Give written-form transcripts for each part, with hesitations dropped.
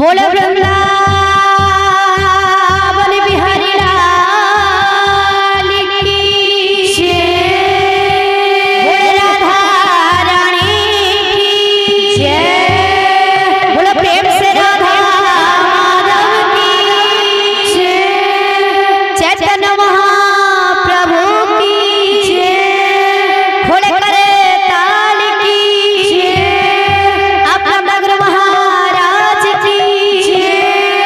बोलो वृंदावन बिहारी लाल की जय। बोलो राधा रानी की जय। बोलो प्रेम से राधा माधव की जय। चैतन्य महाप्रभु की जय। बोले करे ताल की जय। अपना नगर महाराज की जय।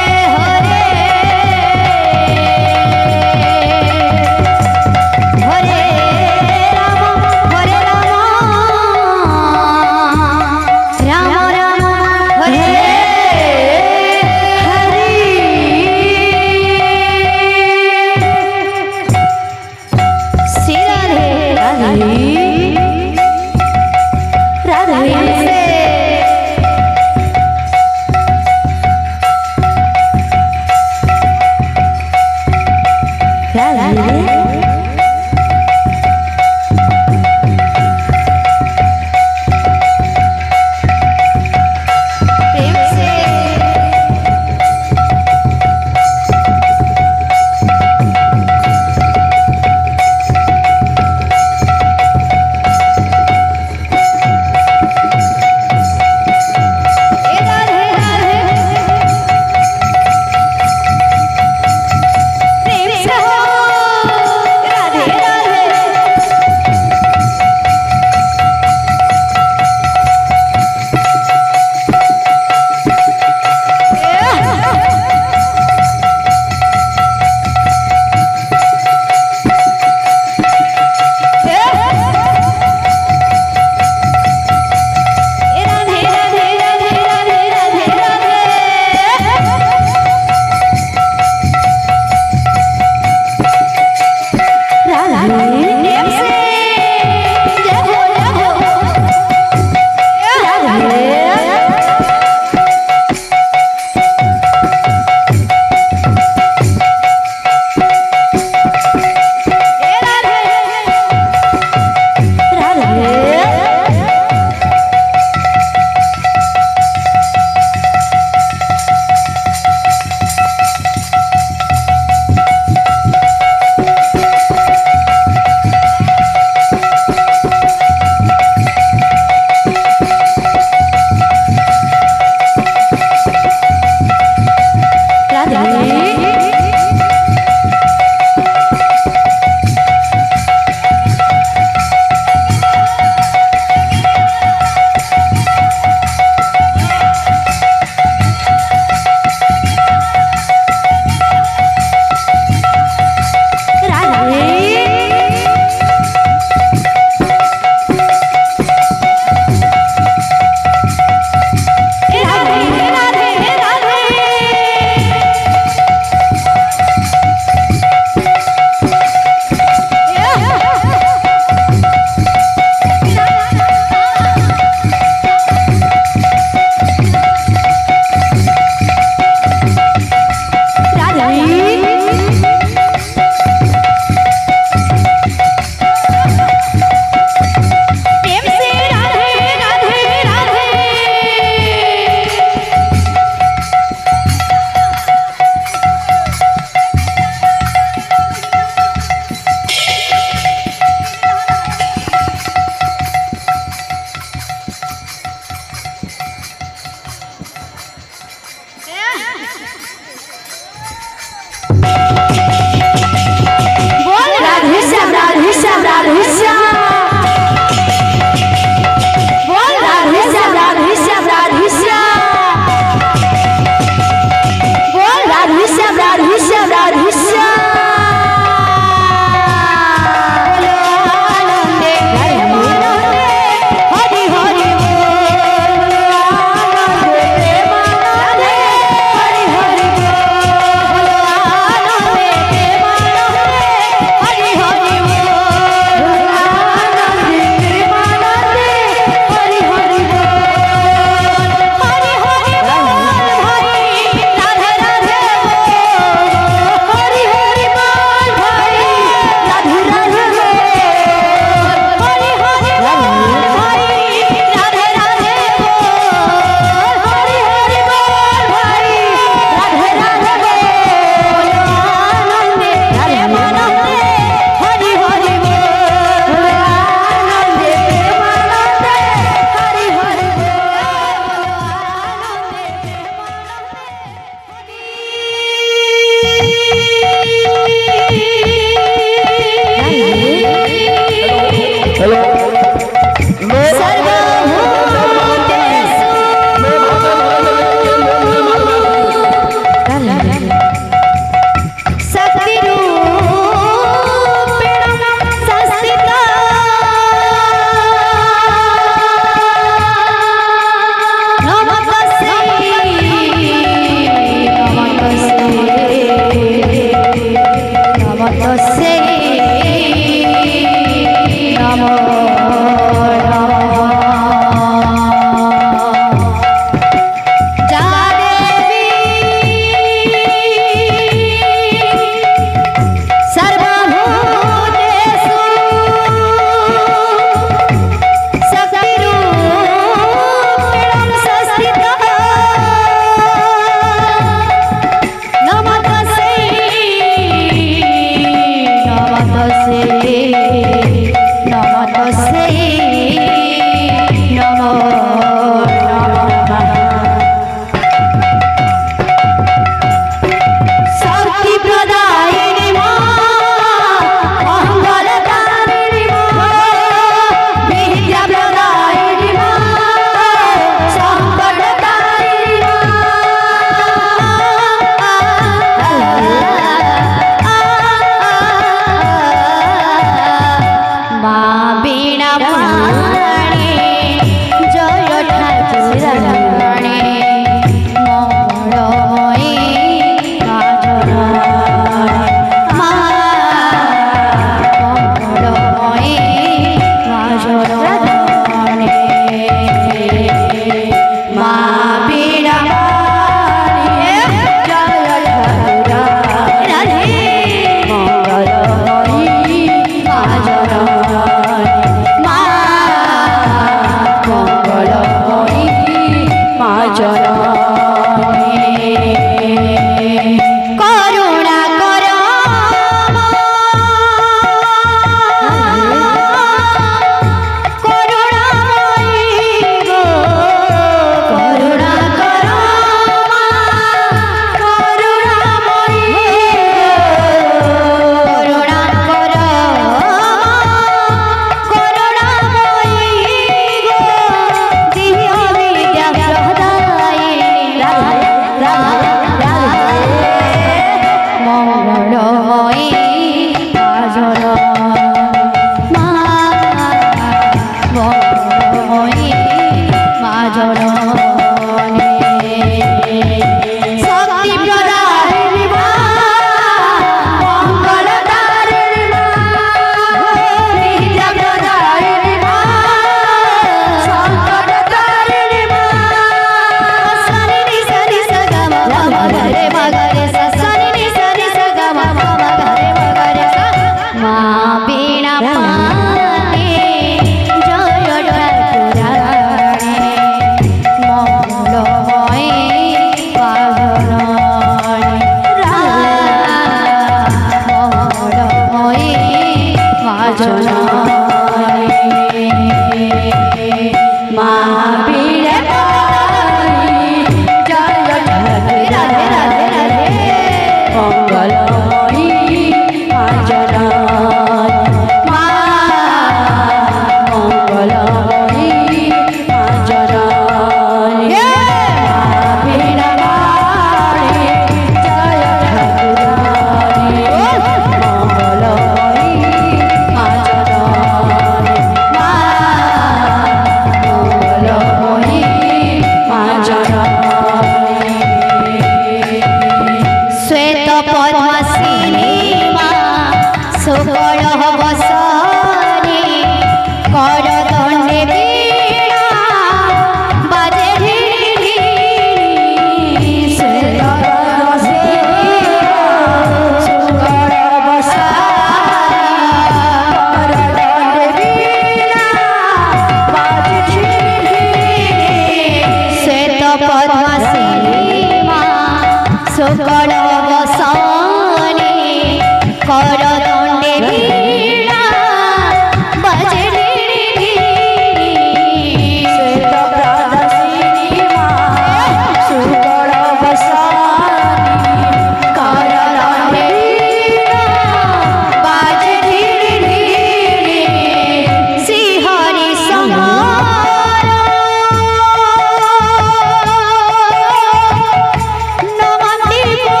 नमते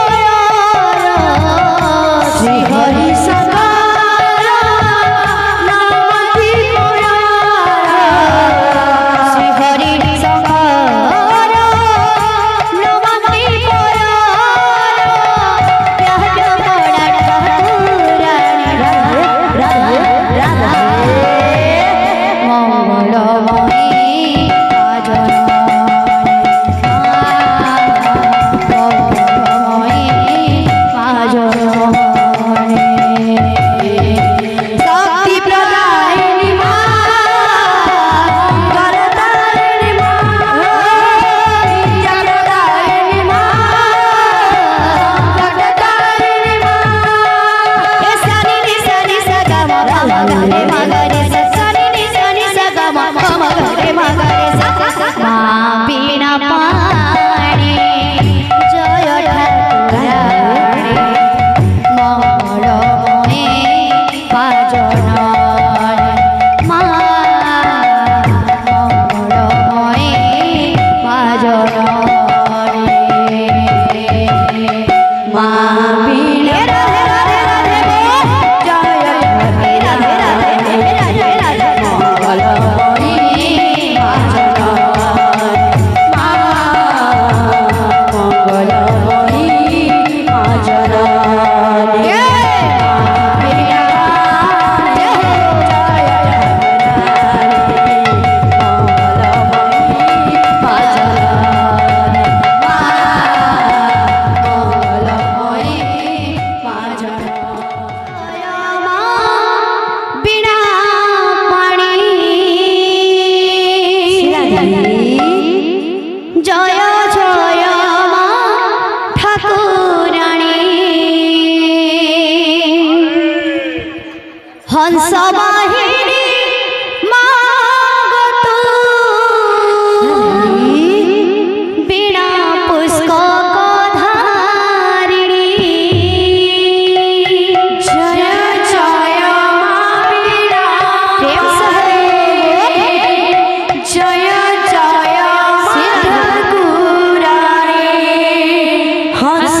मगरे सा नि सा ग म मगरे मगरे सा मा बीणा पाणी जय ठाकुराणी मंगलमये बाजन मा मंगलमये बाजन मा बीणा हंस वाहिनी मागतु बीणा पुष्पक धारिणी जय जय मां बीणा प्रेम सहे जय जय ठाकुराणी हंस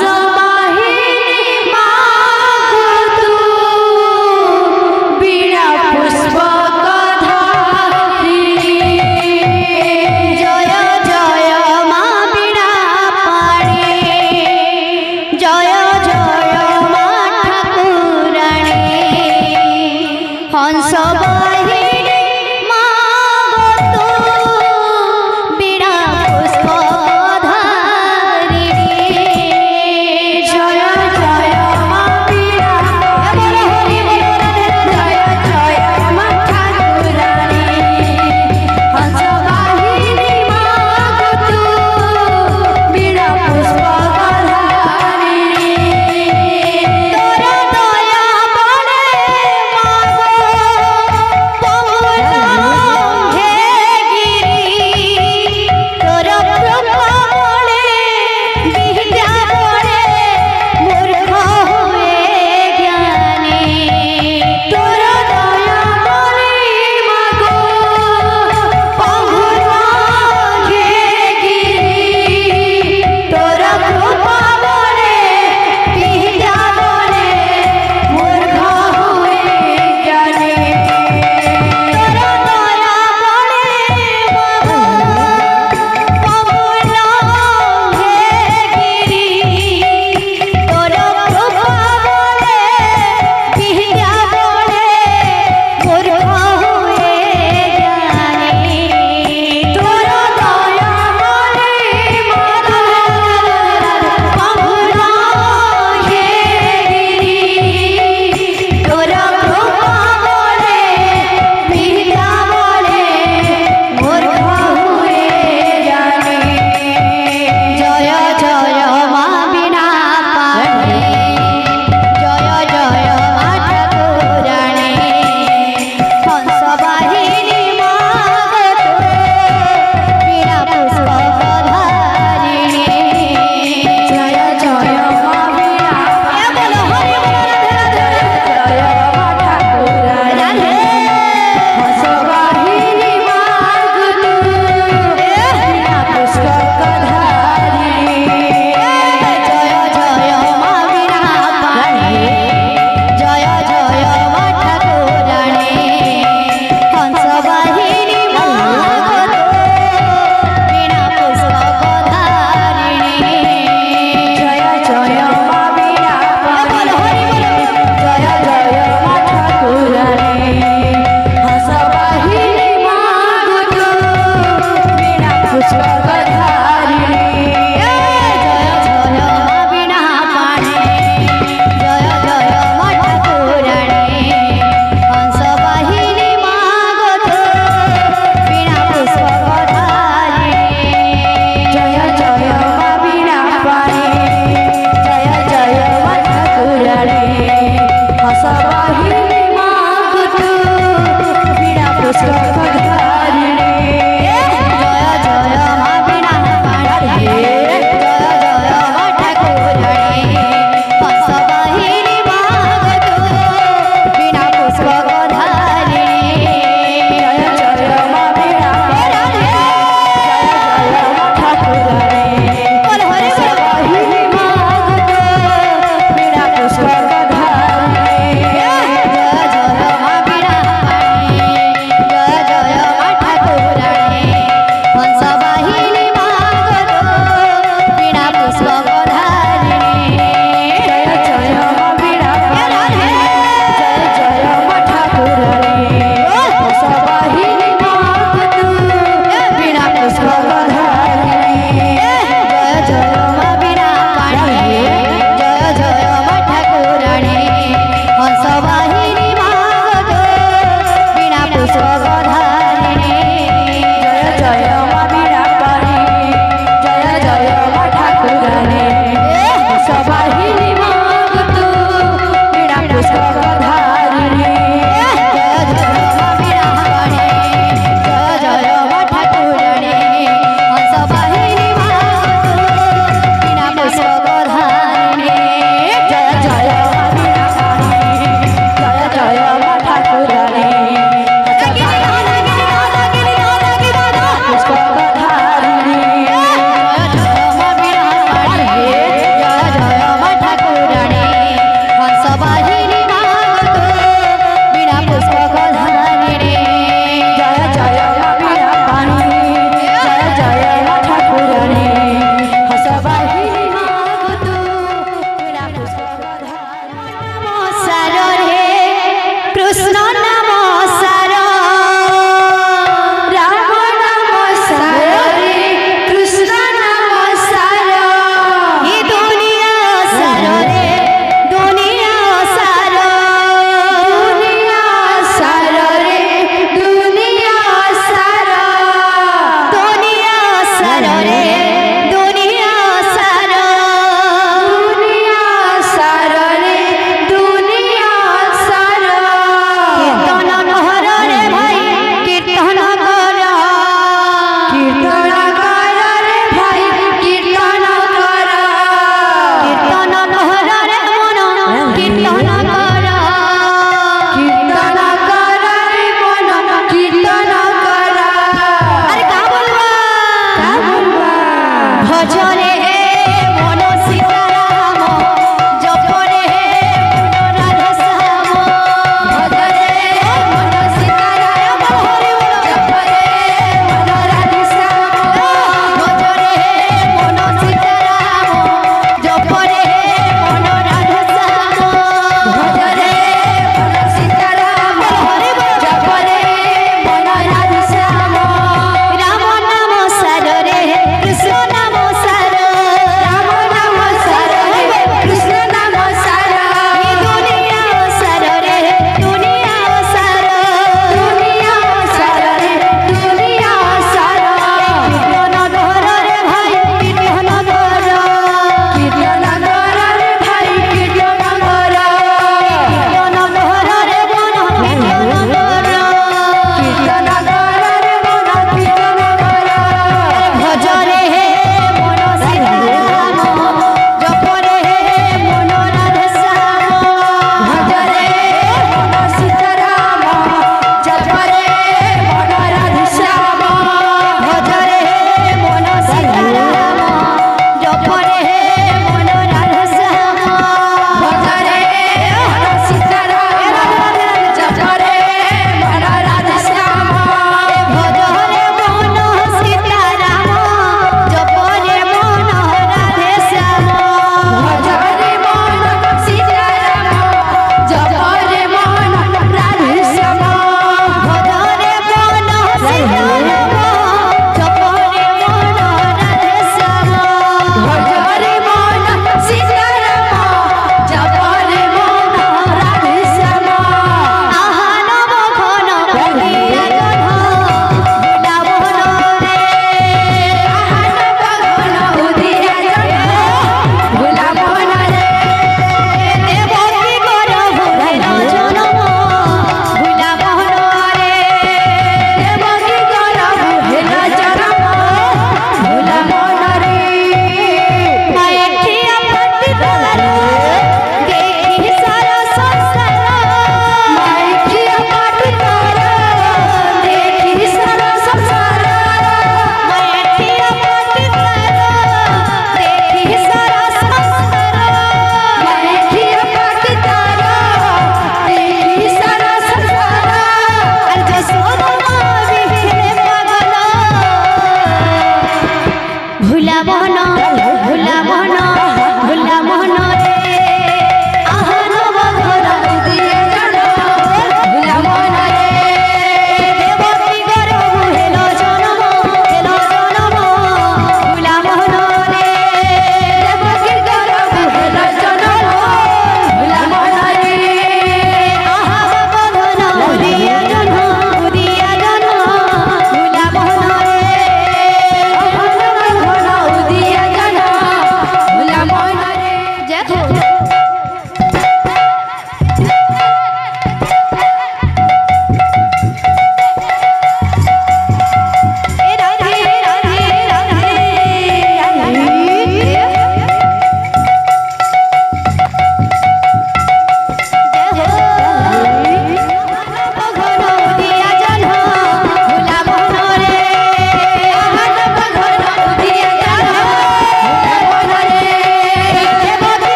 हंस वाहिनी मागतु बीणा पुष्पक धारिणी जय जय मां बीणा हरि बोल जय जय मां ठाकुराणी हंस वाहिनी मागतु बीणा पुष्पक धारिणी तोर दया बड़े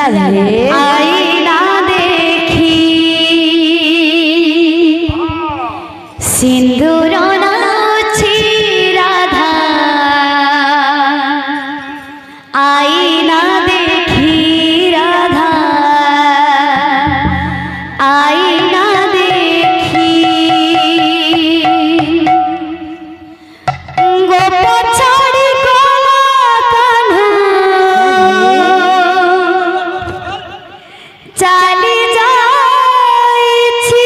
রাধে আয়না দেখি সিন্দুর নাচি রাধা আয়না দেখি রাধা আয়না দেখি গোপ ছাড়ি কলা কান্হা চালি যাইছি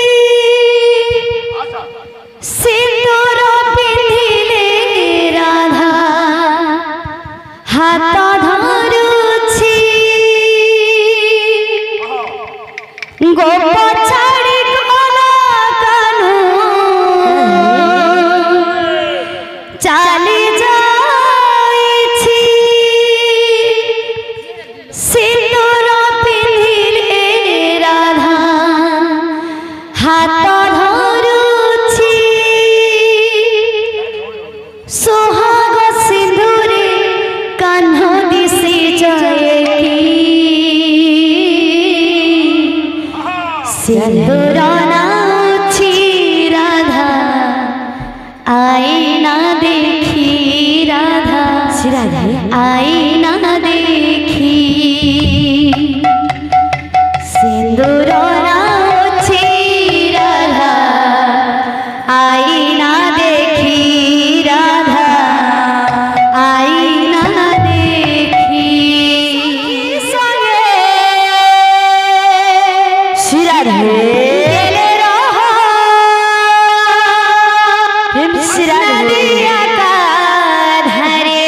সিন্দুর পিন্ধিলে রাধা হাত ধরুছি গোপ ছাড়ি কলা কান্হা চালি যাইছি সিন্দুর পিন্ধিলে রাধা হাত ধরুছি সোহাগ সিন্দুরে কান্হ দিশে যায় কি সিন্দুর নাচি রাধা আয়না দেখি রাধা আয়না দেখি সিন্দুর নাচি রাধা আয়না দেখি রাধা আয়না দেখি সঙ্গে রাধে नदिया का धरे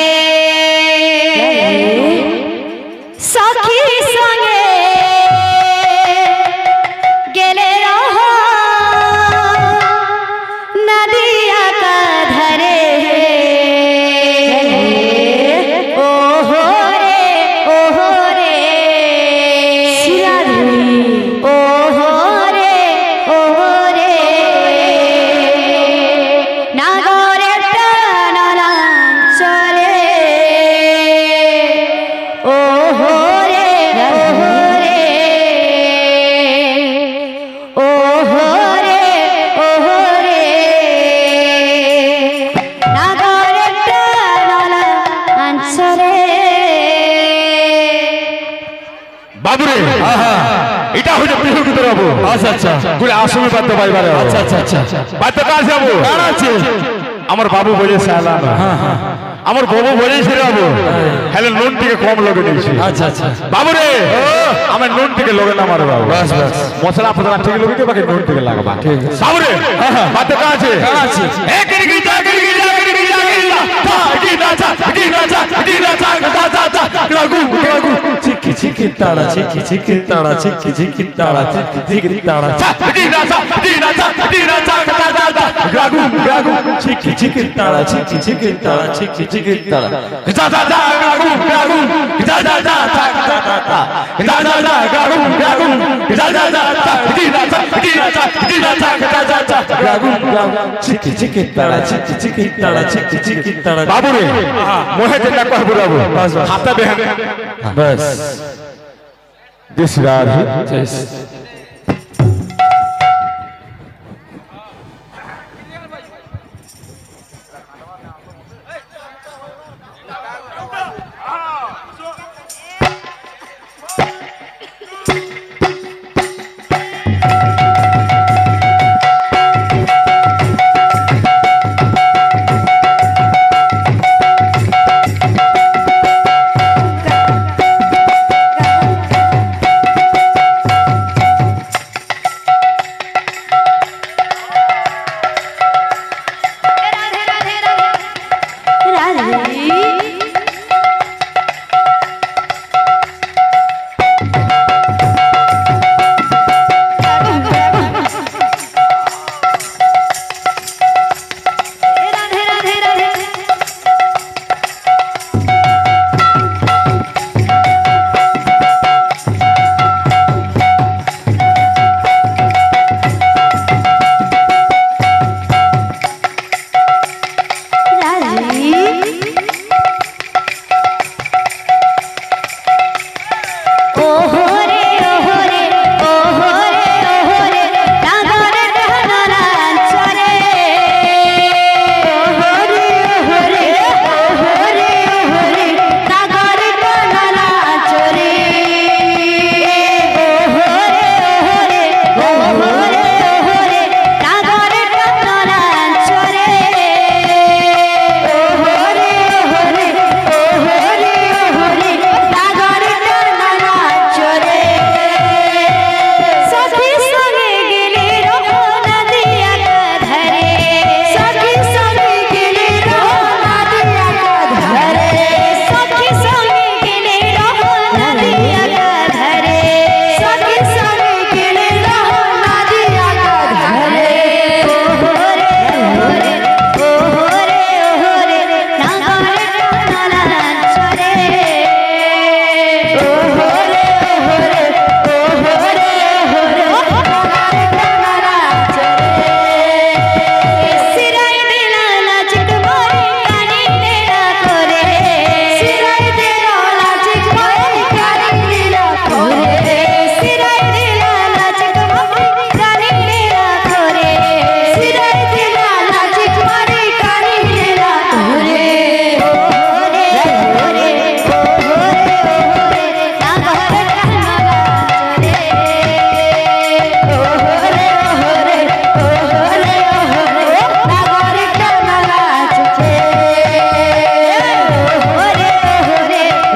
सखी संगे गेले रहो नदिया का धरे ओहो रे ओहो रे नागरे टाना चले ओहो रे नागरे टाना चले বাবুরে এটা হইছে বিহুগীত বাবু আচ্ছা আচ্ছা গুলো আসামি বাদ্য বাইবারে আচ্ছা আচ্ছা আচ্ছা বাদ্য কাজ যাবো কার আছে আমার বাবু বলেছে আলাদা আমার বাবু বলেছে বাবু হ্যালো নুন থেকে কম লগে দিয়েছি আচ্ছা আচ্ছা বাবুরে আমার নুন থেকে লগে না মারে বাবু বাস বাস মশলা ফসলা ঠিক লগে কে বাকি নুন থেকে লাগবা ঠিক বাবুরে বাদ্য কাজ আছে কার আছে এক গিরি যা গিরি যা গিরি যা গিরি তা গিরা যা রাগু রাগু চিকি চিকি তাড়া চিকি তাড়া চিকি তাড়া চিকি তাড়া রাগু রাগু চিকি তাড়া চিকি তাড়া চিকি তাড়া যা যা যা রাগু রাগু যা যা যা তা তা তা যা যা যা রাগু রাগু যা যা যা তা গিরা যা যা যা রাগু রাগু চিকি তাড়া চিকি তাড়া চিকি তাড়া বাবুরে মোহে যেটা কহবো বাবু হাতে বেহেন বাস দিস রাধে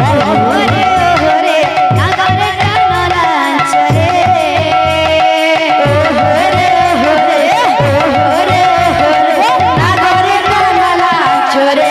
ওহরে ওহরে নাগরে টানালাঞ্চরে ওহরে ওহরে ওহরে ওহরে নাগরে টানালাঞ্চরে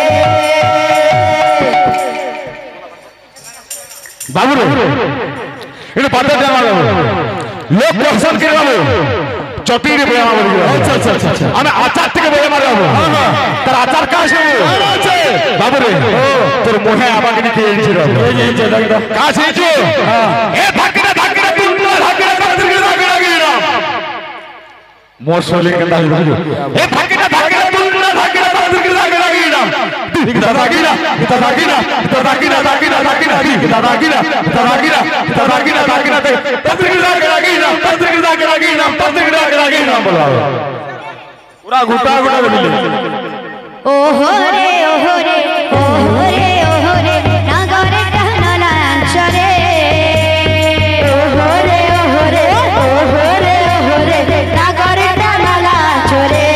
বাবু রে এটা পাতা দেওয়া যাবে লোক দর্শন করে যাবো চটিরে বয়ে আমার আচ্ছা আচ্ছা আচ্ছা আমি আচার থেকে বয়ে মারা যাবো তার আচার কাজ আছে বাবু রে তোর মোহে আমাকে নিতে এসেছিল কাজ হয়েছে এ ধাক্কা ধাক্কা তুলনা ধাক্কা ধাক্কা ধাক্কা মোর শরীরে কেন বুঝো এ ধাক্কা ধাক্কা তুলনা ধাক্কা ধাক্কা ধাক্কা দিদা দাগিনা দিদা দাগিনা দিদা দাগিনা দাগিনা দাগিনা দিদা দাগিনা দিদা দাগিনা দিদা দাগিনা দাগিনা তদ্রিগা দাগিনা তদ্রিগা দাগিনা তদ্রিগা দাগিনা বলা পুরা গোটা গোটা বলিলে ওহরে ওহরে ওহরে ওহরে নাগরে টানালাঞ্চরে ওহরে ওহরে ওহরে ওহরে নাগরে টানালাঞ্চরে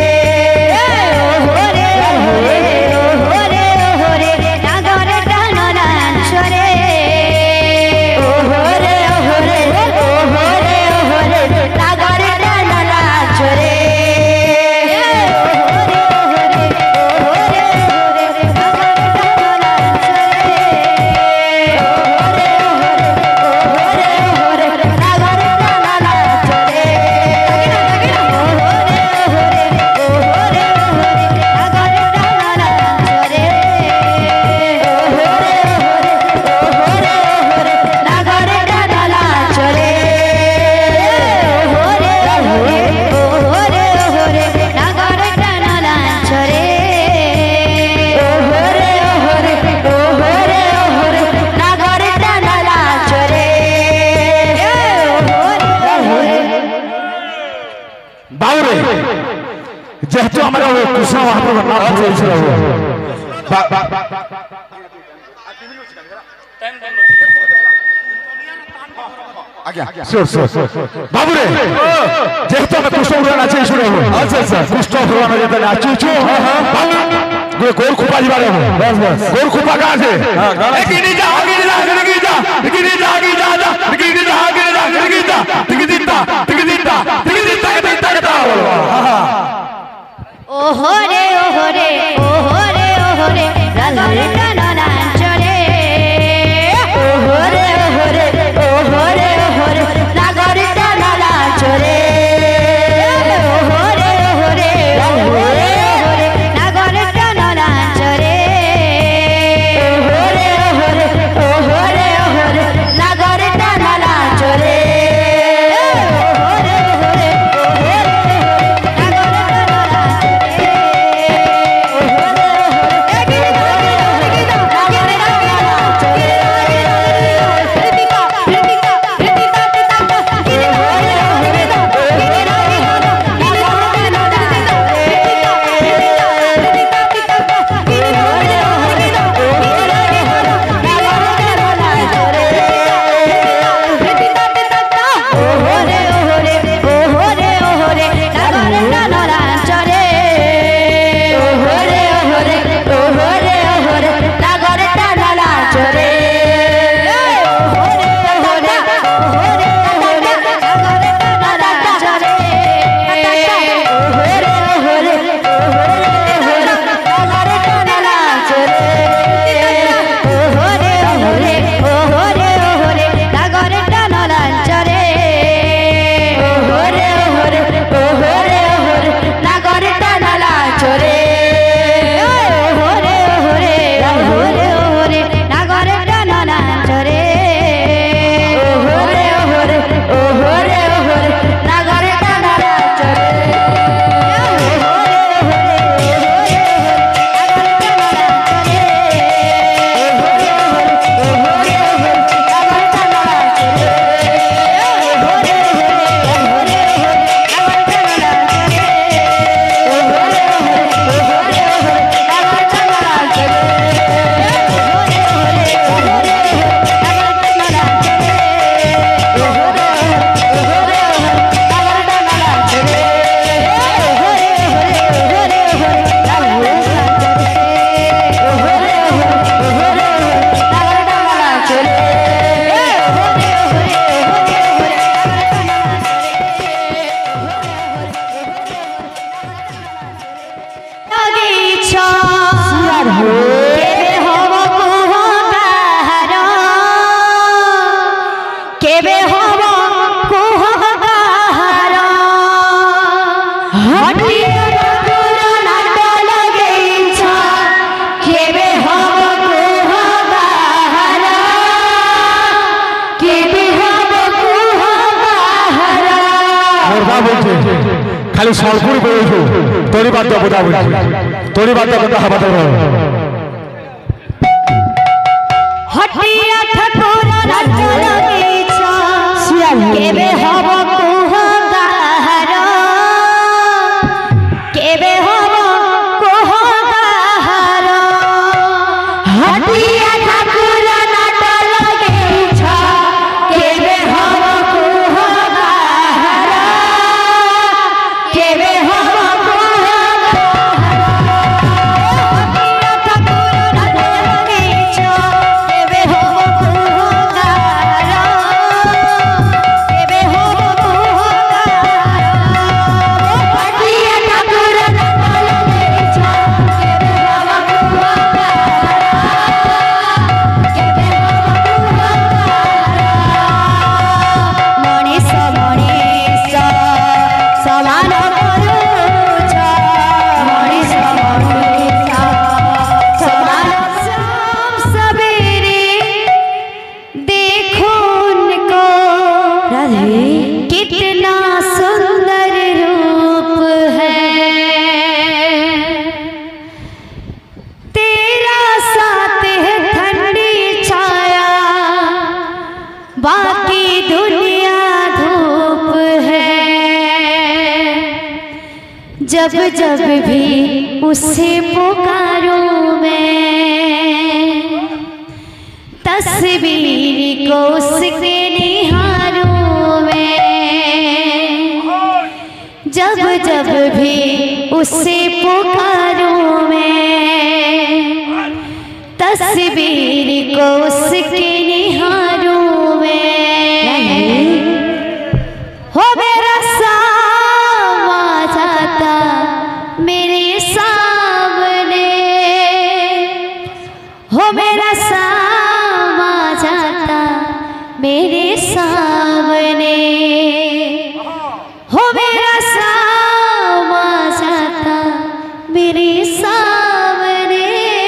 ওহরে ওহরে ওহরে ওহরে নাগরে টানালাঞ্চরে ওহরে ওহরে ওহরে ওহরে নাগরে টানালাঞ্চরে বাউরে যেহেতু আমরা কৃষ্ণ মহাপ্রভুর নাম চলছিল বাবুরে যেহেতু আমরা কৃষ্ণ ভগবান আছে আচ্ছা আচ্ছা কৃষ্ণ ভগবান যেতে নাচুছু গোর খুপা যাবার বস বস গোর খুপা কা আছে এগিয়ে যা এগিয়ে যা এগিয়ে যা এগিয়ে যা এগিয়ে যা এগিয়ে যা এগিয়ে যা এগিয়ে যা এগিয়ে দিতা এগিয়ে দিতা এগিয়ে দিতা দিতা দিতা ওহরে ওহরে ওহরে ওহরে নাগরে টানালাঞ্চরে ওহরে ওহরে ওহরে ওহরে নাগরে টানালাঞ্চরে ওহরে ওহরে ওহরে ওহরে নাগরে টানালাঞ্চরে ওহরে ওহরে বলছে খালি সরপুর বলছো তোরই বাদ কথা বলছে তোরই বাদ কথা হবা তো হটিয়া ঠাকুর রাজ্য লগেছ কেবে হব কুহ কাহার কেবে হব কুহ কাহার হটিয়া ঠাকুর নাট লগেছ কেবে হব কুহ কাহার কেবে হব কুহ कितना सुंदर रूप है तेरा साथ है ठंडी छाया बाकी दुनिया धूप है जब जब भी उसे पुकारूं मैं तस्वीर को उसके निहारूं मैं जब जब भी उसे पुकारूं मैं तस्वीर को उसके निहारूं मैं हो मेरा सामा जाता मेरे सामने हो मेरा सामा जाता मेरे सामने हो मेरा सामा जाता मेरे सामने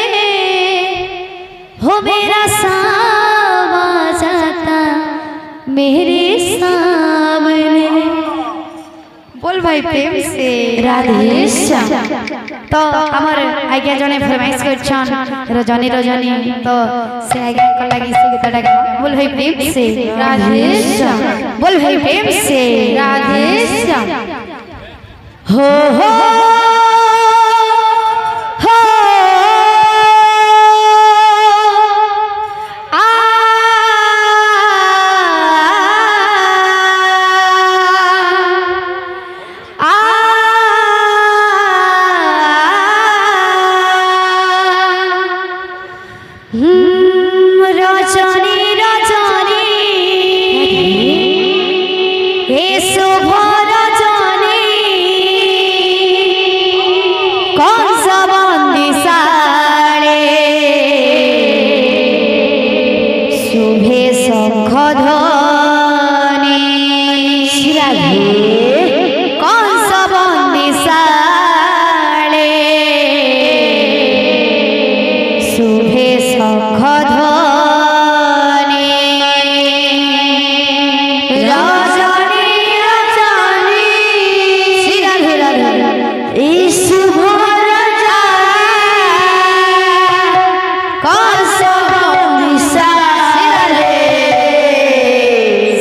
हो मेरा सामा जाता मेरे सामने बोल भाई प्रेम से राधे श्याम तो हमार आज्ञा जने फरमाइश करछन रजनी रजनी तो से आज्ञा को लगी से गीतटा बोल भाई प्रेम से राधे श्याम बोल भाई प्रेम से राधे श्याम हो हो हो रजनी रजनी हे शुभ रजनी कौन सा बंदिशाले शुभे शंख ध्वनि कौन सा बंदिशाले शुभे शंख ध्वनि रजनी रजनी शुभ रजनी कौन सा बंदिशाले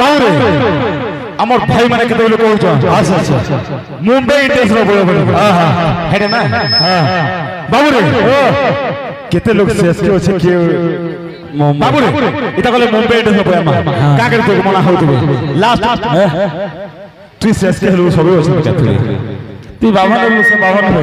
बाबू रे আমার ভাই মানে কেতে বলে কହୁଛ আচ্ছা আচ্ছা মুম্বাই ইন্ডিয়ান্স ର বলে বলে হেডে না বাবু রে কেতে লোক সিএসকে আছে কি বাবু রে এটা কলে মুম্বাই ইন্ডিয়ান্স ର বয়ামা কা করে তো মনা হউতবে লাস্ট তুই সিএসকে হলো সবাই আছে কেতে তুই বাবা না লোক বাবা না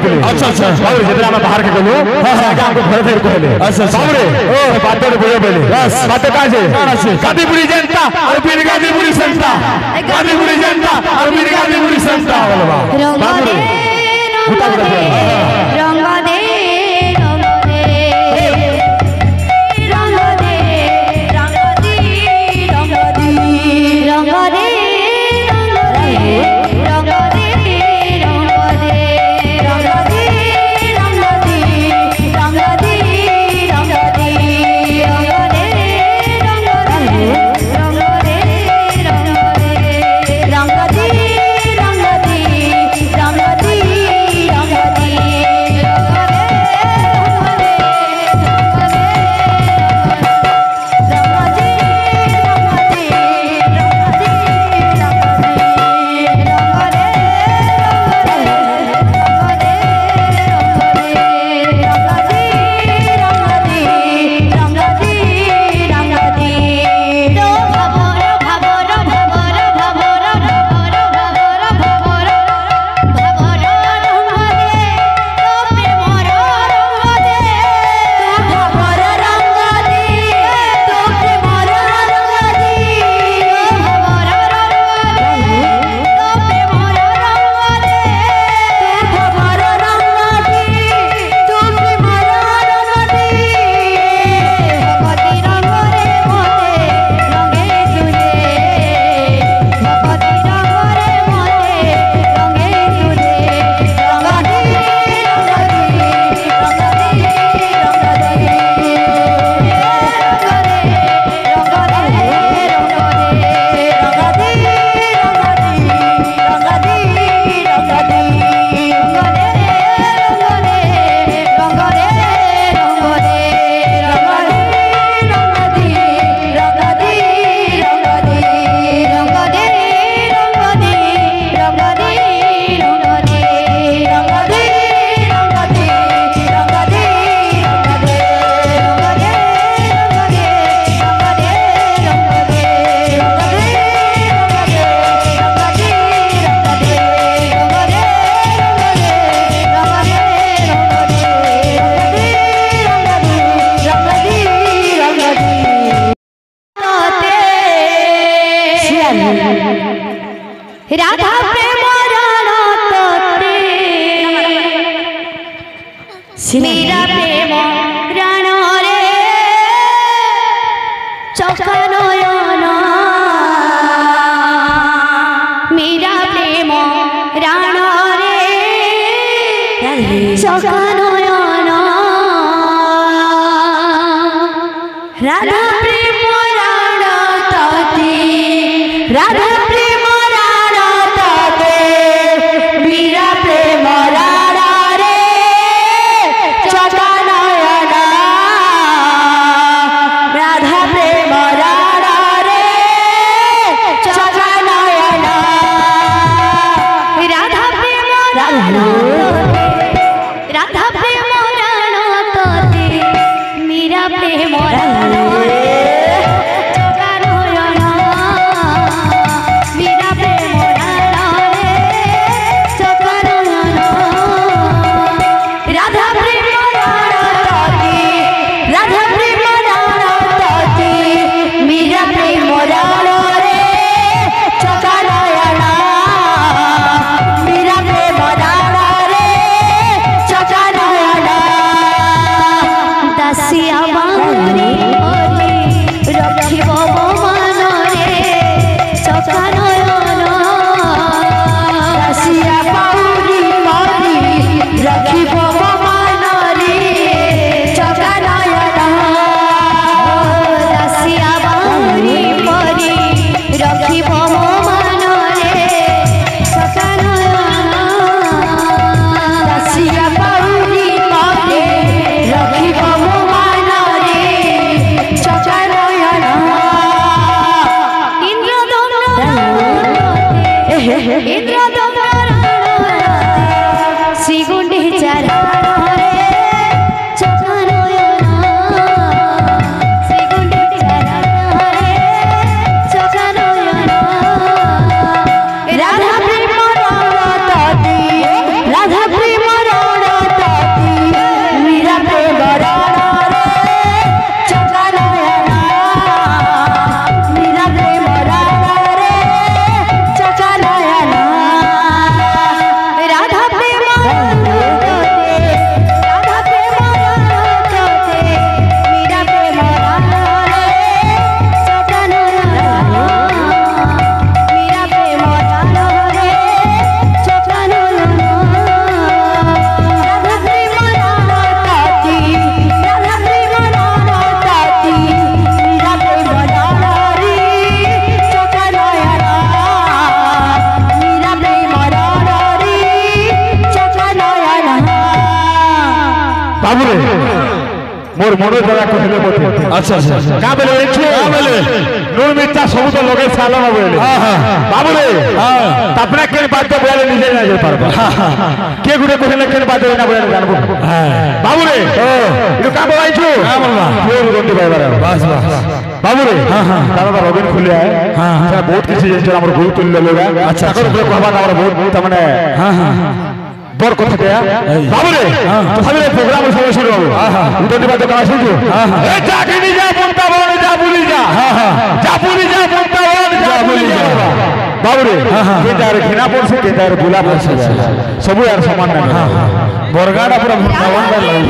अच्छा अच्छा बाबू जेते हम बाहर के गलो आगे हमको घर से कहले अच्छा बाबू रे ओ बात रे बोले पहले बस बात का छे गादीपुरी जनता और फिर गादीपुरी संस्था गादीपुरी जनता और फिर गादीपुरी संस्था बोलबा बाबू रे रंग दे रंग दे रंग दे रंग दे रंग दे रंग दे रंग दे राधा प्रेम रण तोते मीरा प्रेम रण रे चौकनयन मीरा प्रेम रण रे चौकनयन राधा प्रेम रण तोते राधा राधा प्रेम रण बाबू रे मोर मनो जरा कहले बोते अच्छा अच्छा का बेले देखिए का बेले नून मिर्चा सब तो लगे साला बोले बाबू रे तापना के बात तो बोले निजे ना जाय पारबा के गुडे कहले के बात ना बोले जानबो बाबू रे इतो का बोलाइछु का बोलबा जोर गंदी बाइबार बस बस बाबू रे दादा तो रोबिन खुले है हां बहुत किसी जे हमर गुरु तुल्य लोग अच्छा कर कहबा हमर बहुत माने बड़ কথা দেয়া বাবু রে তো ভাবে প্রোগ্রাম শুরু শুরু হবে উদয় দিবা তো কাজ শুরু এ চাকরি যা বলতা বল যা বলি যা যা বলি যা বলতা বল যা বলি যা বাবু রে কেদার ঘিনা পড়ছে কেদার গোলাপ পড়ছে সবু আর সমান না বরগাড়া পুরো ভগবান লাগি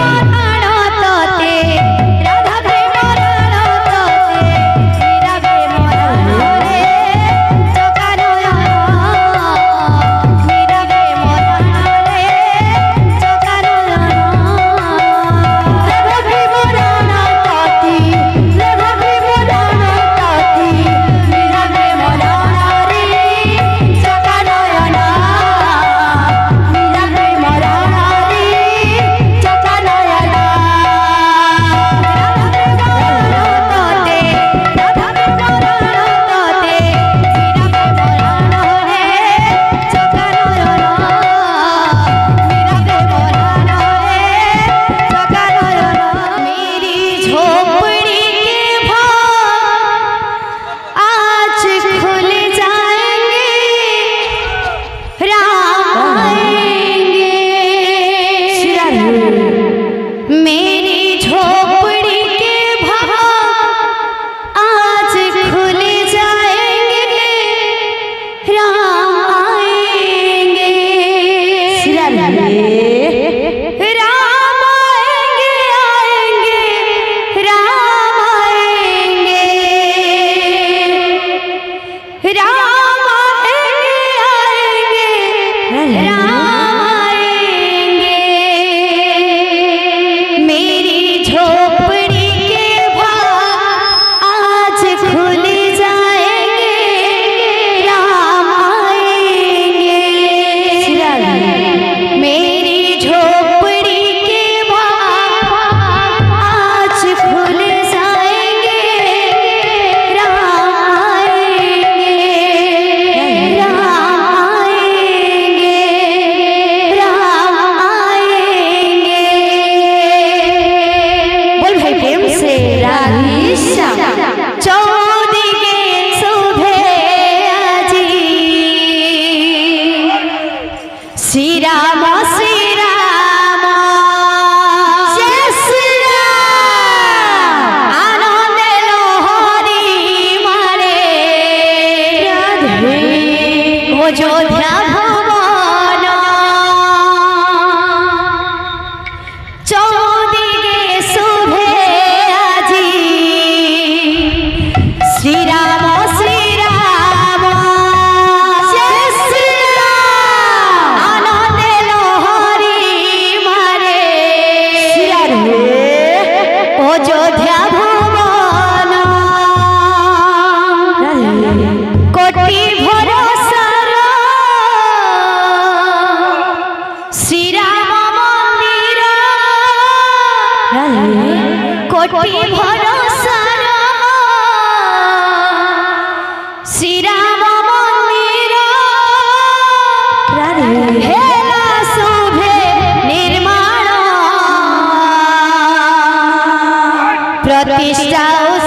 प्रतिष्ठा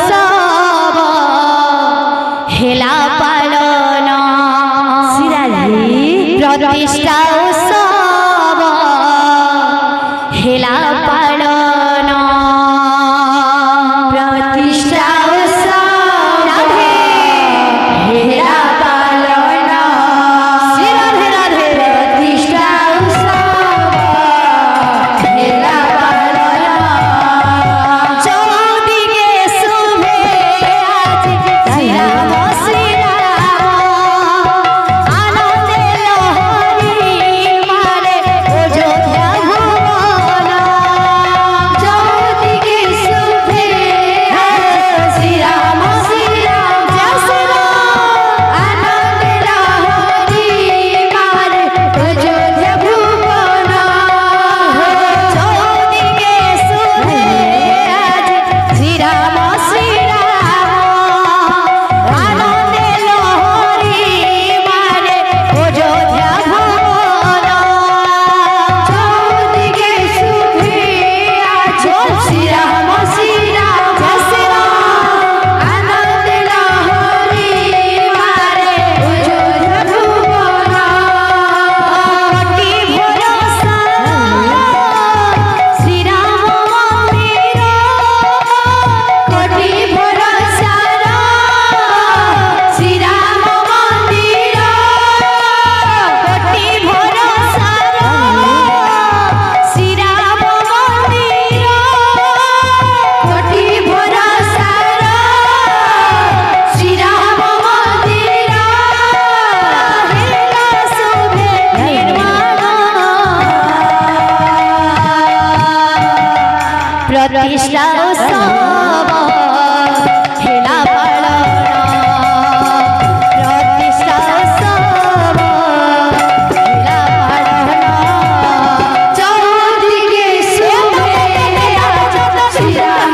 उत्सव हेला पालन प्रतिष्ठा उत्सव हेला पालन प्रतिष्ठा उत्सव हेला पालन राधे राधे प्रतिष्ठा उत्सव हेला प्रतिष्ठा उत्सव हेला पालन प्रतिष्ठा उत्सव हेला पालन चौदिके शोभे श्री राम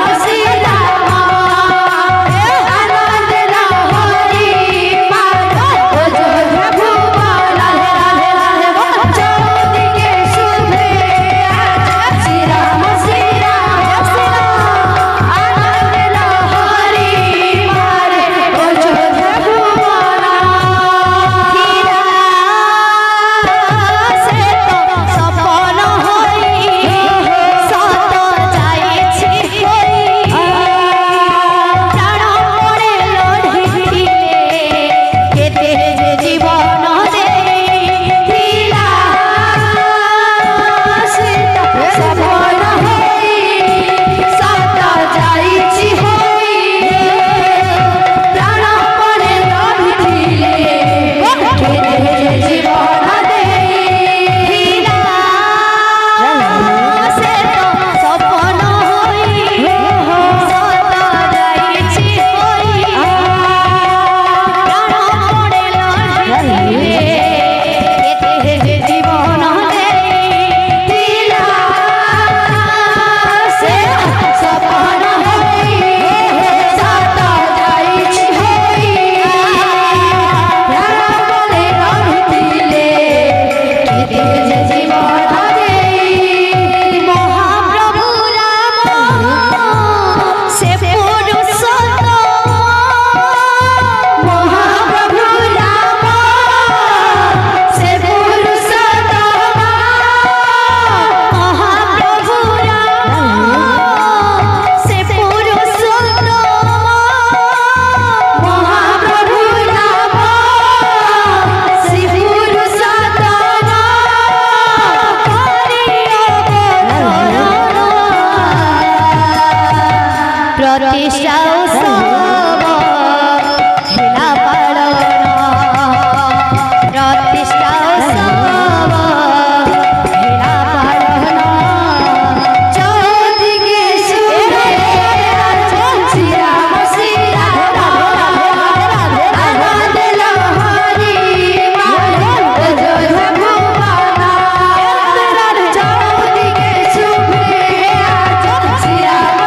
आनंद लहरी अयोध्या भुवन चौदिके शोभे श्री राम प्रतिष्ठा उत्सव हेला पालन प्रतिष्ठा उत्सव हेला पालन चौदिके शोभे श्री राम आनंद लहरी अयोध्या भुवन चौदिके शोभे श्री राम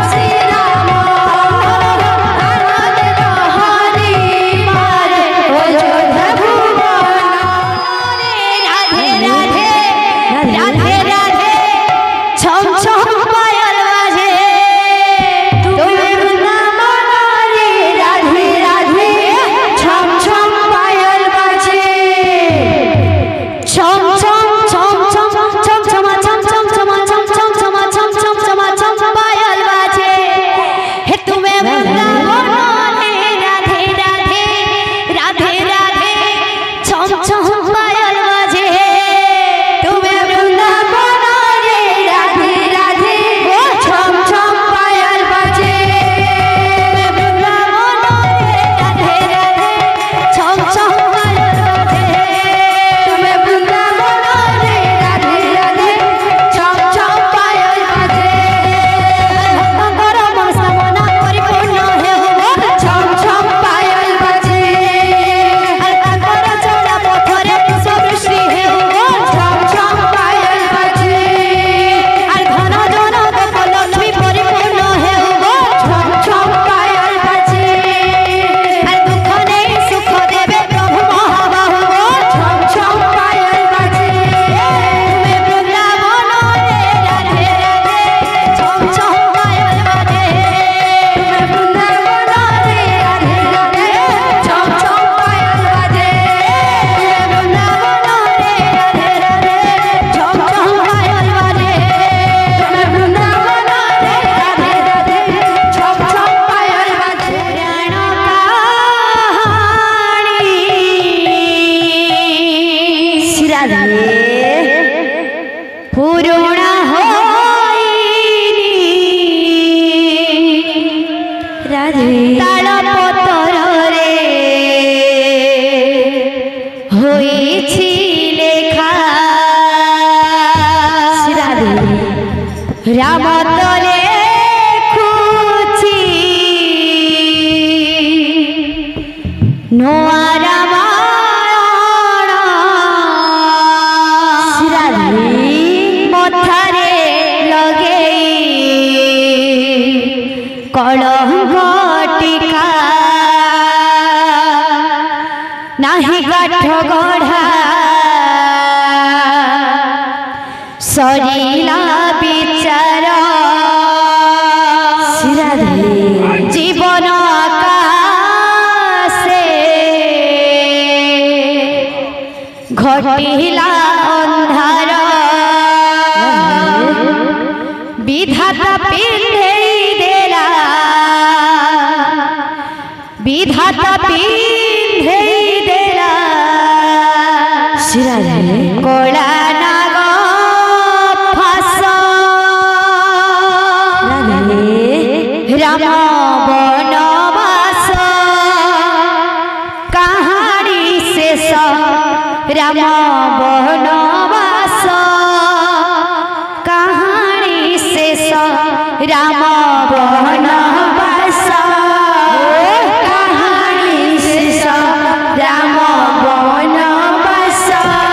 पुरुणा तालपतर रे होइछि लेखा राम तले नहीं काठ गढ़ा सरिला विचार जीवन आकाशे घटिला अंधार विधाता पिंधे देला विधाता पिंधे देला कोला नाग फास राम बनवास कहानी शेष राम बनवास कहानी शेष राम बनवास कहानी शेष राम बनवास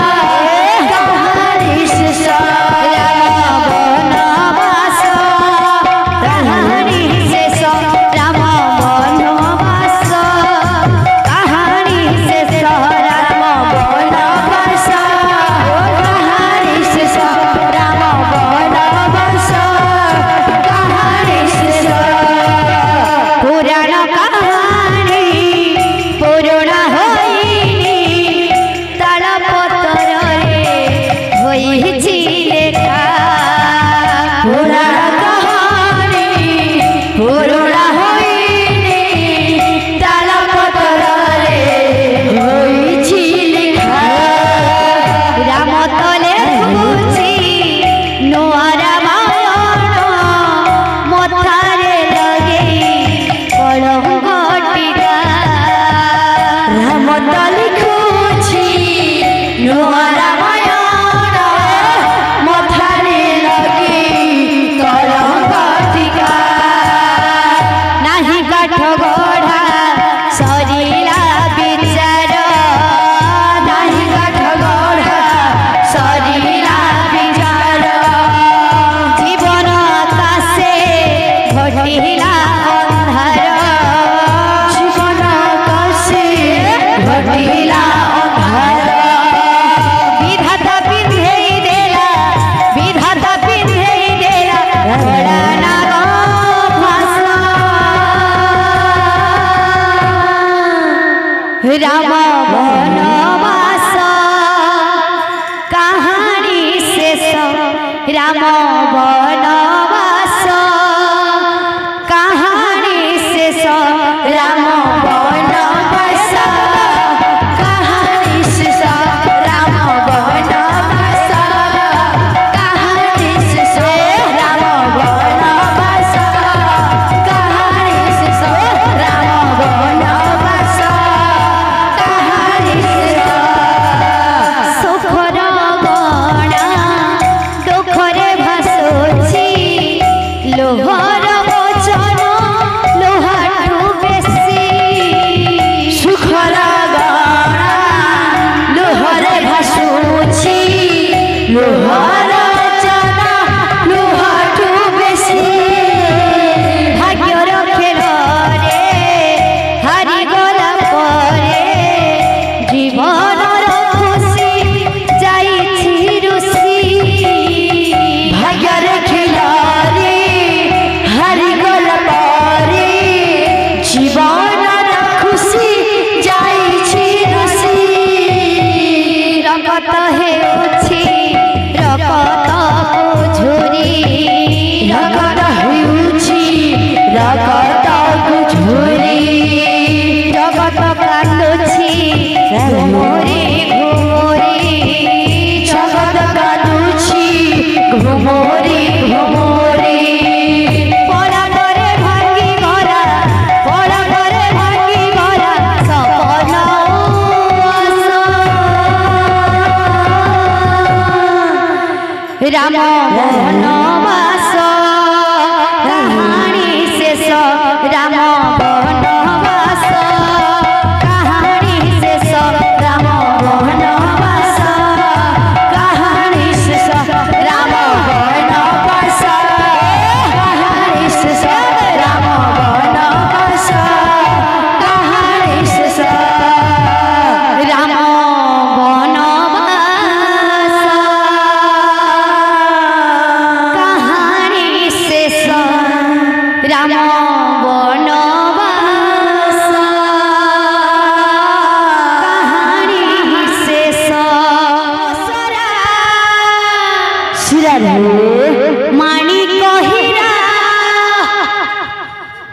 कहानी शेष राम बनवास कहानी शेष राम बनवास कहानी शेष राम बनवास कहानी शेष राम बनवास कहानी शेष पुराण कहानी पुराण होइनी तालपत्र होइछि लेखा पुराण कहानी पुराण होइनी तालपत्र होइछि लेखा राम तले खुछि नुआ रामायण मथारे लगेई कलंक टीका राम तले खुछि नुआ रामायण मथारे लगेई कलंक टीका नाही काठ गढ़ा सरिला विचार नाही काठ गढ़ा सरिला विचार जीवन आकाशे घटिला अंधार जीवन आकाशे घटिला अंधार विधाता पिंधेई देला विधाता पिंधेई देला घोड़ा नाग फास राम बनवास कहानी शेष राम बनवास कहानी शेष राम बनवास कहानी शेष राम बनवास कहानी शेष राम बनवास कहानी शेष राम बनवास कहानी शेष सुखर गणा दुखरे भासुछि लोहर वचन लोहाठू बेसी सुखर गणा लोहरे भासुछि लोहर वचन लोहाठू बेसी भाग्यर खेलरे हारि गला परे जीवनर खुशी जाइछि रुषि भाग्यर खेलरे हारि गला परे जीवनर खुशी जाइछि रुषि रकत हेउछि रकत झुरी रकत हेउछि रकत झुरी जगत कांदुछि घुमोरी घुमोरी जगत कांदुछि घुमोरी घुमोरी पड़ा करे भागी भरा पड़ा करे भागी भरा सपन राम बनवास कहानी शेष राम बनवास कहानी शेष राम बनवास कहानी शेष राम बनवास कहानी शेष राम बनवास कहानी शेष राम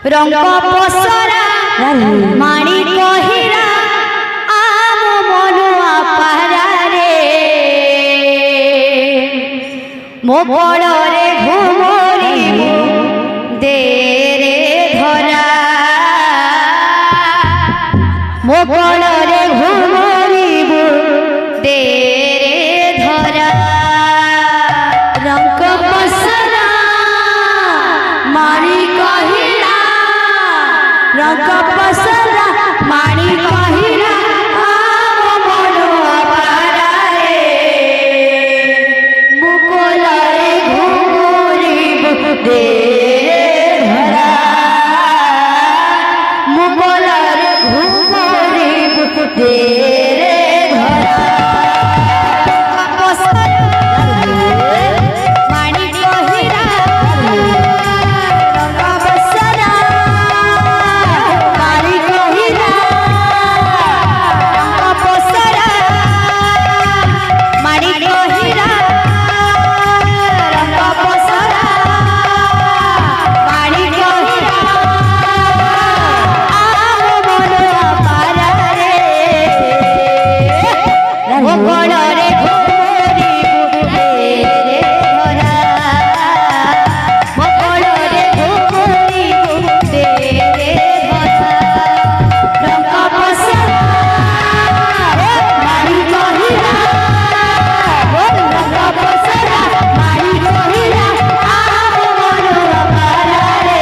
रंग पसरा माणी कहिरा आम मनुआ पारारे मो बड़रे घुमरी दे रे धरा मो बड़रे घुमरी दे रे धरा रंग पसरा माणी कहिरा रंग पसरा माणी कहिरा आम मनुआ पारारे मुकुलरे घुमरी दे धरा मुकुलरे घुमरी दे धरा माणी कहिरा रंग पसरा माणी कहिरा रंग पसरा माणी कहिरा रंग पसरा माणी कहिरा आम मनुआ पारारे मोगलरे घुमरी दे रे धरा मोगलरे घुमरी दे रे धरा रंग पसरा माणी कहिरा रंग पसरा माणी कहिरा आम मनुआ पारारे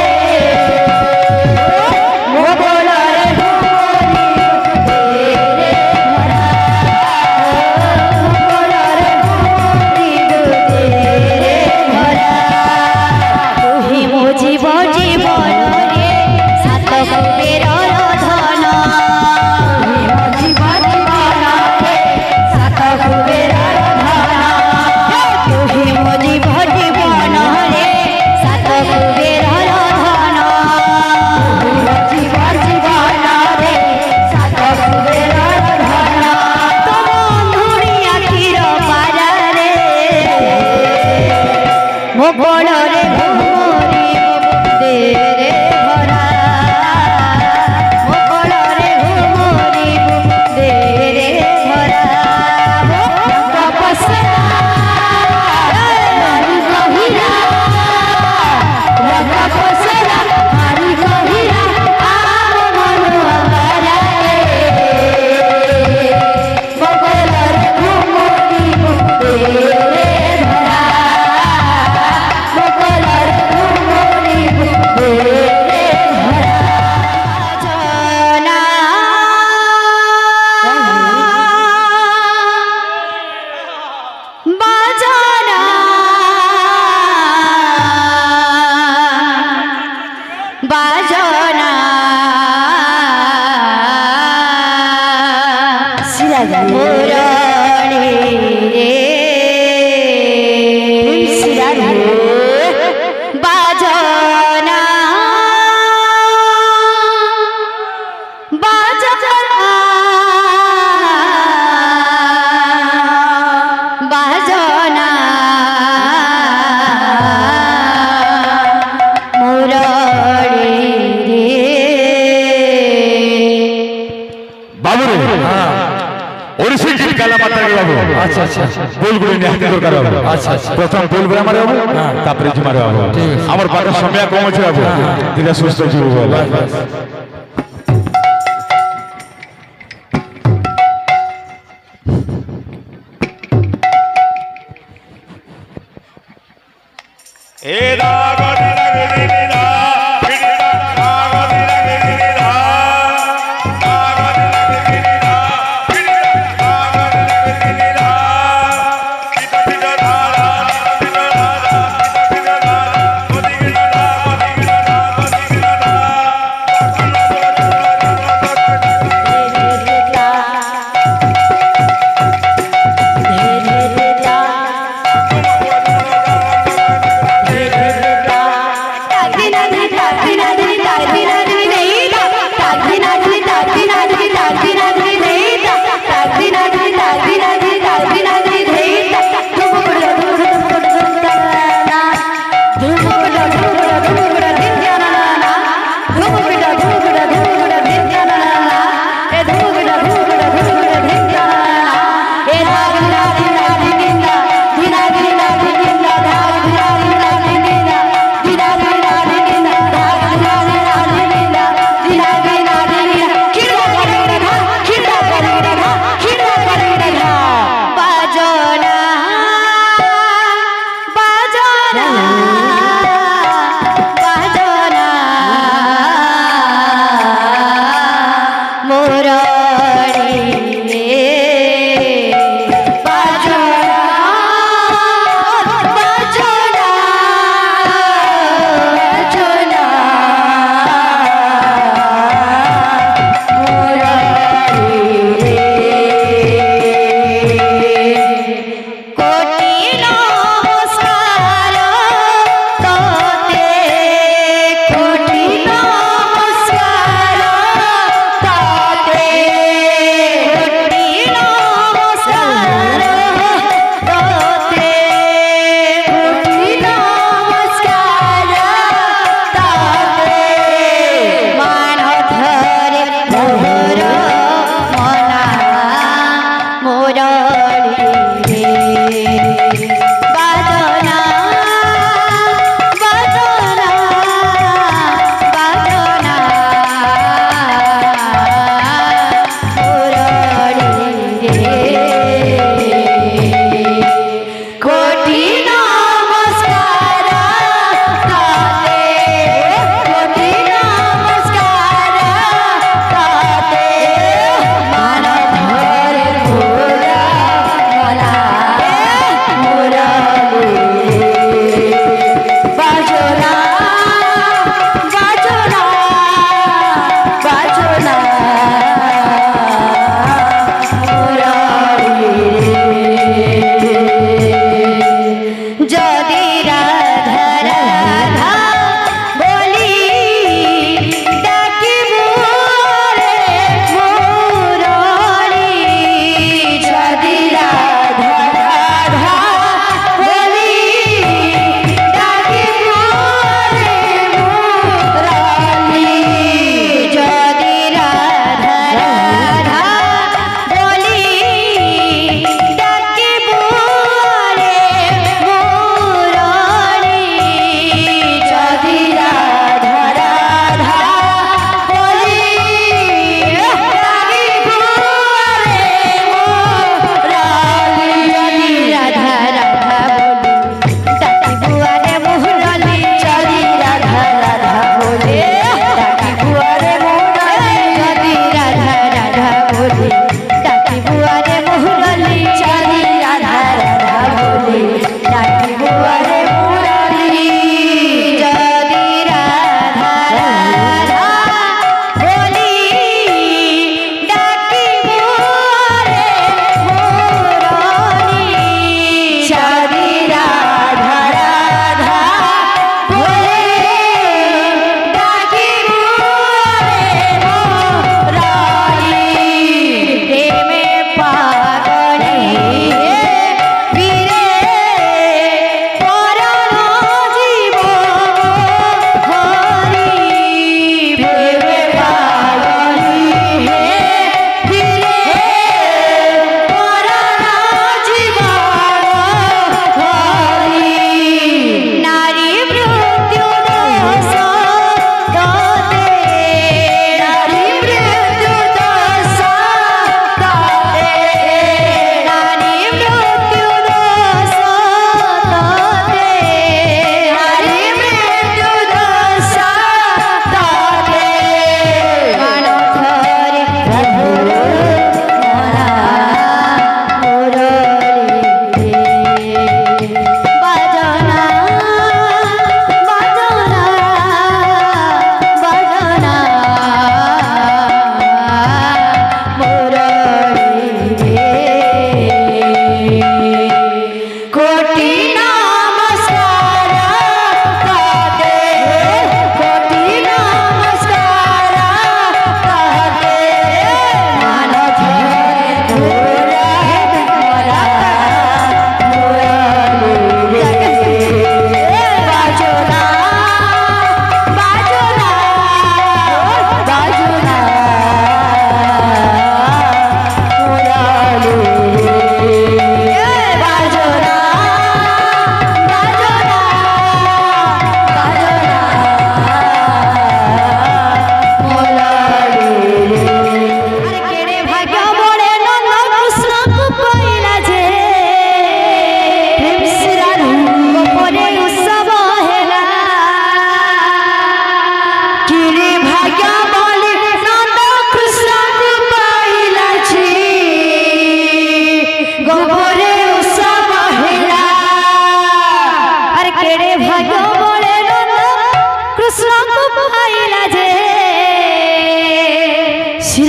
मोगलरे घुमरी दे रे धरा मोगलरे घुमरी दे रे धरा तुहि मो जीव जीवन रे सात कुबेरर धन तुहि मो जीव जीवन रे सात कुबेरर धन तुहि मो जीव जीवन रे सात कुबेरर धन तुहि मो जीव जीवन रे सात कुबेरर धन तम अंधुरी आखिर पारारे मो बड़रे घुमरी दे रे धरा मो बड़रे घुमरी दे रे धरा रंग पसरा माणी कहिरा रंग पसरा माणी कहिरा आम मनुआ पारारे मोगलरे घुमरी दे रे धरा मोगलरे घुमरी दे रे धरा जना बाजना बाजना मुरली रे बाजना बाजना बाजना मुरली रे बाबू रे ओडिसी गीत गाला माता के बाबू अच्छा अच्छा बोल गुडी निहाती दरकार बाबू अच्छा अच्छा प्रथम बोल बरा मारे बाबू तापरे जी मारे बाबू हमर पाटे समय कम अछि बाबू धीरे सुस्त जीव बोल ए राग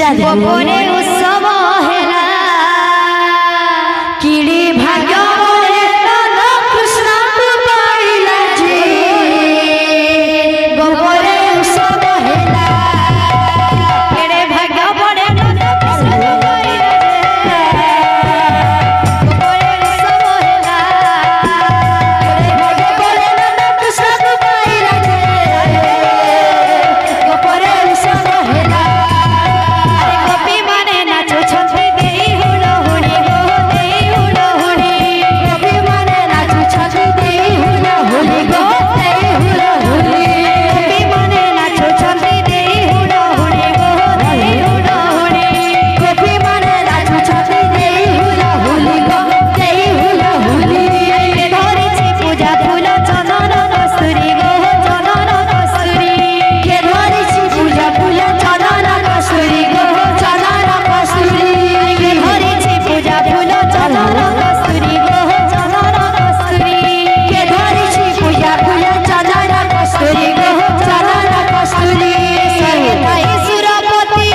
গোপনে উৎসব হেলা কিড়ি ভাগ্য বলে নন্দ কৃষ্ণ পাইলা যে গোপনে উৎসব হেলা কিড়ি ভাগ্য বলে নন্দ কৃষ্ণ পাইলা যে গোপনে উৎসব হেলা কিড়ি ভাগ্য বলে নন্দ কৃষ্ণ পাইলা যে গোপনে উৎসব হেলা গোপী মানে নাচো ছন্দি দেই হুড়ো হুড়ি গো দেই হুড়ো হুড়ি গোপী মানে নাচো ছন্দি দেই হুড়ো হুড়ি গো দেই হুড়ো হুড়ি গোপী মানে নাচো ছন্দি দেই হুড়ো হুড়ি গো দেই হুড়ো হুড়ি গোপী মানে নাচো ছন্দি দেই হুড়ো হুড়ি গো দেই হুড়ো হুড়ি ধরেছি পূজা ফুল চন্দন কস্তুরি গো চন্দন কস্তুরি কে ধরেছি পূজা ফুল চন্দন কস্তুরি গো চন্দন কস্তুরি কে ধরেছি পূজা ফুল চন্দন কস্তুরি গো চন্দন কস্তুরি কে ধরেছি পূজা ফুল চন্দন কস্তুরি গো চন্দন কস্তুরি স্বর্গে থাই সুরপতি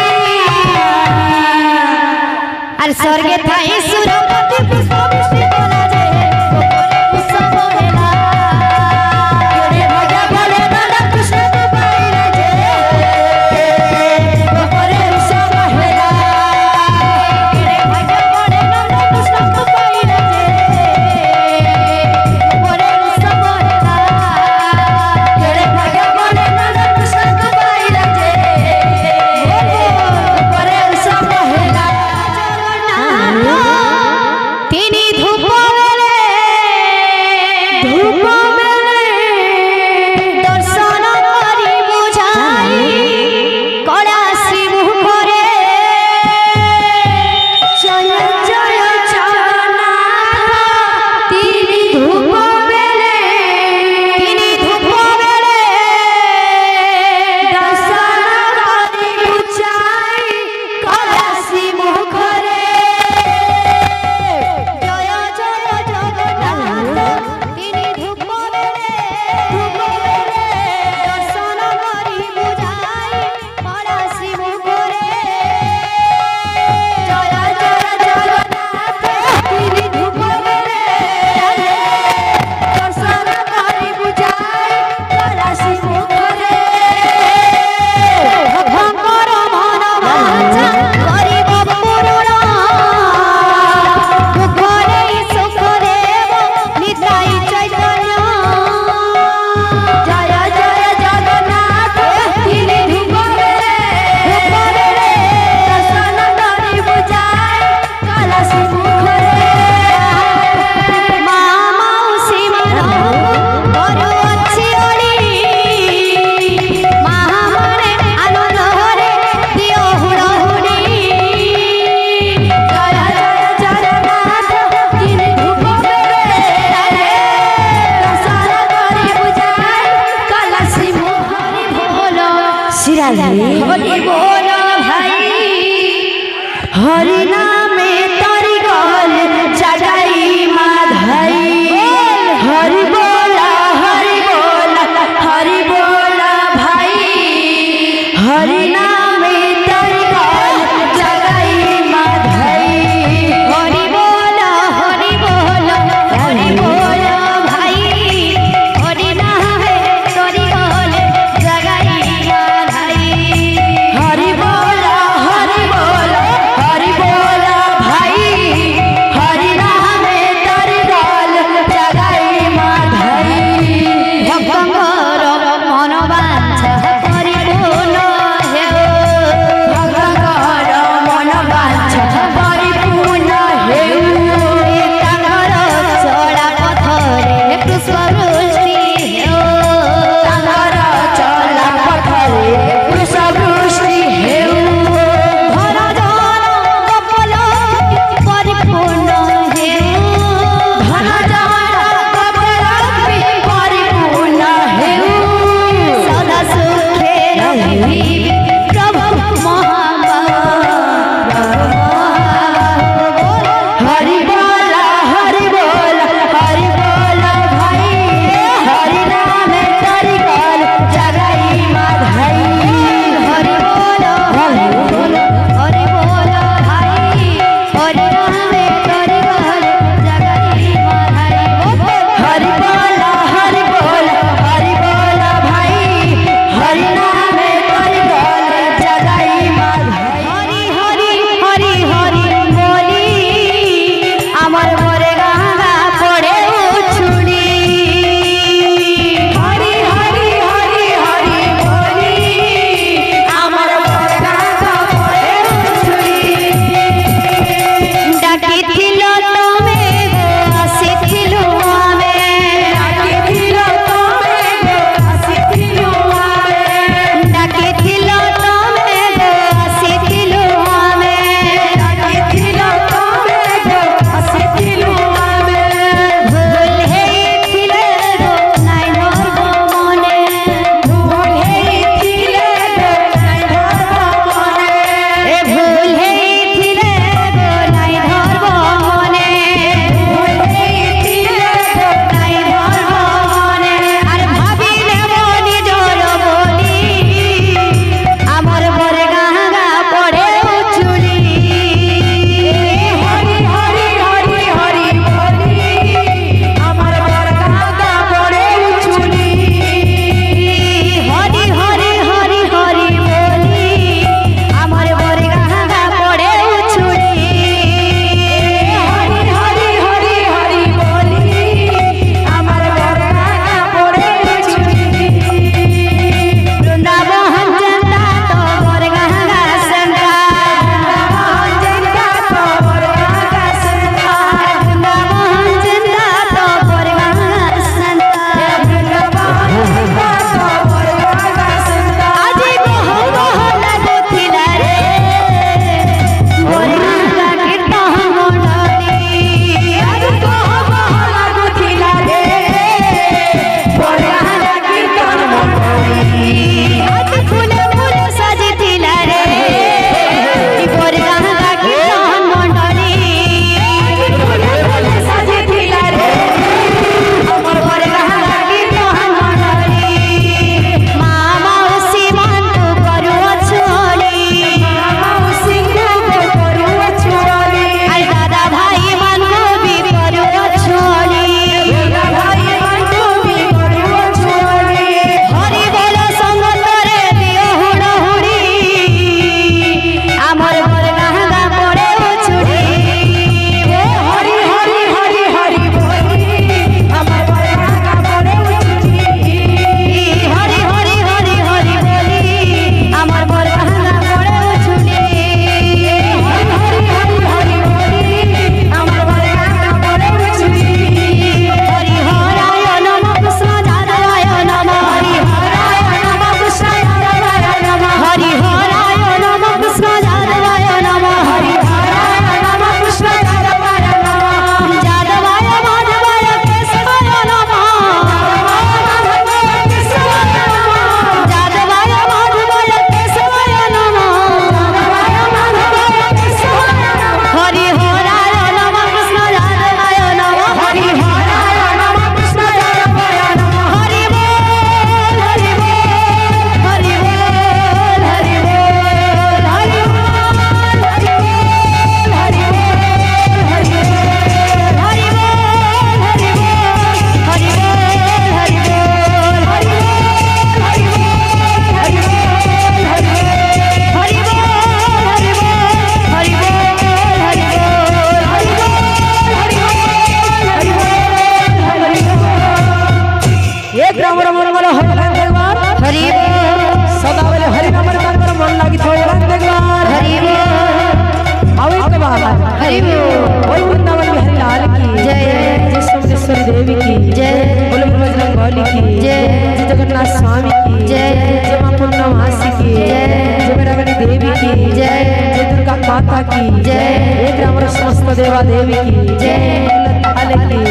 আর স্বর্গে থাই সুরপতি পুষ্প বৃষ্টি বলা যায় গোপনে উৎসব হেলা কেড়ে ভাগ্য বলে নন্দ কৃষ্ণ পাইলা যে গোপনে উৎসব হেলা কেড়ে ভাগ্য বলে নন্দ কৃষ্ণ পাইলা যে গোপনে উৎসব হেলা কেড়ে ভাগ্য বলে নন্দ কৃষ্ণ পাইলা যে গোপনে উৎসব হেলা তিনি ধূপ বেলে দর্শন করি বুঝাই কলাসি মুখরে জয় জয় জগন্নাথ তিনি ধূপ বেলে দর্শন করি বুঝাই কলাসি মুখরে জয় জয় জগন্নাথ তিনি ধূপ বেলে দর্শন করি বুঝাই কলাসি মুখরে জয় জয় জগন্নাথ তিনি ধূপ বেলে দর্শন করি বুঝাই কলাসি মুখরে ভঙ্গর মন বাঞ্ছা করিব পূরণ দুঃখরে সুখ দেব নিতাই চৈতন্য জয় জয় জগন্নাথ তিনি ধূপ বেলে দর্শন করি বুঝাই কলাসি মুখরে মা মাউসী করু ଅଛି ଓଳି ମା ମାନେ ଆନନ୍ଦରେ ଦିଅ ହୁଡ଼ ହୁଡ଼ି ଜୟ ଜୟ ଜଗନ୍ନାଥ তিনি ଧୂପ ବେଲେ ଦର୍ଶନ କରି ବୁଝାଇ କଲାସି ମୁହରି ବୋଲ হরি बोल भाई हरि नामे तरी गल जगाई माधाई हरि बोला भाई हरि नामे तरी गल जगाई माधाई हरि बोला भाई हरि नामे तरी गल जगाई माधाई हरि बोला जय बोले बजरंग बली की जय जय जगन्नाथ स्वामी की जय जय मां पूर्णमासी की जय जय मेरावली देवी की जय जय दुर्गा माता की जय एक राम समस्त देवा देवी की जय ताले की